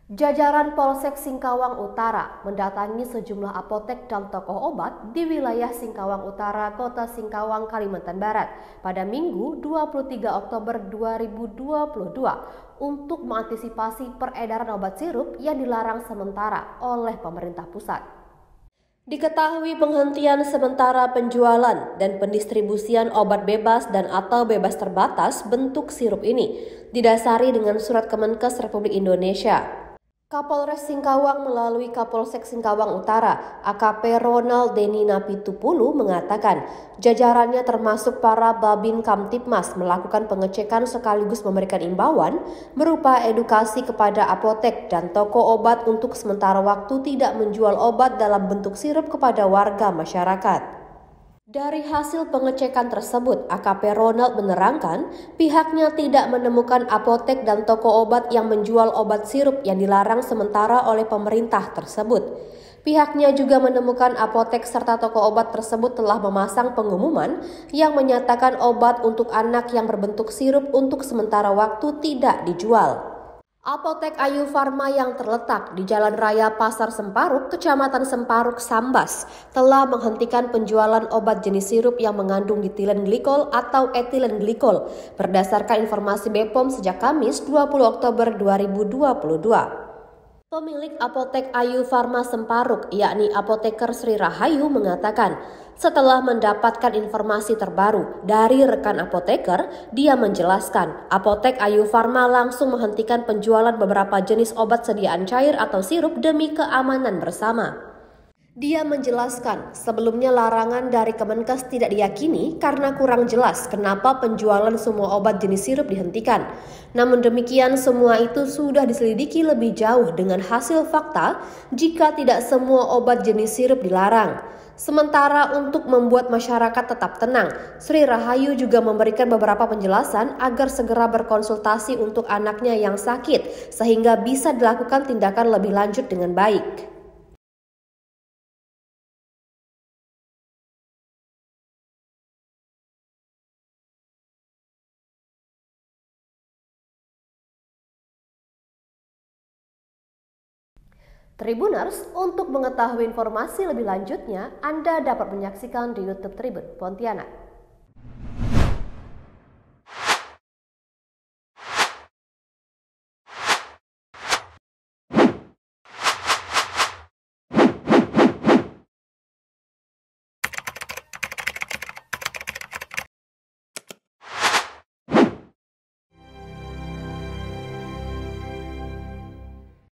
Jajaran Polsek Singkawang Utara mendatangi sejumlah apotek dan toko obat di wilayah Singkawang Utara, Kota Singkawang, Kalimantan Barat pada Minggu 23 Oktober 2022 untuk mengantisipasi peredaran obat sirup yang dilarang sementara oleh pemerintah pusat. Diketahui penghentian sementara penjualan dan pendistribusian obat bebas dan atau bebas terbatas bentuk sirup ini didasari dengan surat Kemenkes Republik Indonesia. Kapolres Singkawang melalui Kapolsek Singkawang Utara, AKP Ronald Denny Napitupulu mengatakan jajarannya termasuk para Babin Kamtipmas melakukan pengecekan sekaligus memberikan imbauan berupa edukasi kepada apotek dan toko obat untuk sementara waktu tidak menjual obat dalam bentuk sirup kepada warga masyarakat. Dari hasil pengecekan tersebut, AKP Ronald menerangkan pihaknya tidak menemukan apotek dan toko obat yang menjual obat sirup yang dilarang sementara oleh pemerintah tersebut. Pihaknya juga menemukan apotek serta toko obat tersebut telah memasang pengumuman yang menyatakan obat untuk anak yang berbentuk sirup untuk sementara waktu tidak dijual. Apotek Ayu Farma yang terletak di Jalan Raya Pasar Semparuk, Kecamatan Semparuk, Sambas, telah menghentikan penjualan obat jenis sirup yang mengandung ditilen glikol atau etilen glikol berdasarkan informasi BPOM sejak Kamis 20 Oktober 2022. Pemilik Apotek Ayu Farma Semparuk, yakni Apoteker Sri Rahayu, mengatakan setelah mendapatkan informasi terbaru dari rekan apoteker, dia menjelaskan Apotek Ayu Farma langsung menghentikan penjualan beberapa jenis obat sediaan cair atau sirup demi keamanan bersama. Dia menjelaskan sebelumnya larangan dari Kemenkes tidak diyakini karena kurang jelas kenapa penjualan semua obat jenis sirup dihentikan. Namun demikian semua itu sudah diselidiki lebih jauh dengan hasil fakta jika tidak semua obat jenis sirup dilarang. Sementara untuk membuat masyarakat tetap tenang, Sri Rahayu juga memberikan beberapa penjelasan agar segera berkonsultasi untuk anaknya yang sakit sehingga bisa dilakukan tindakan lebih lanjut dengan baik. Tribuners, untuk mengetahui informasi lebih lanjutnya, Anda dapat menyaksikan di YouTube Tribun Pontianak.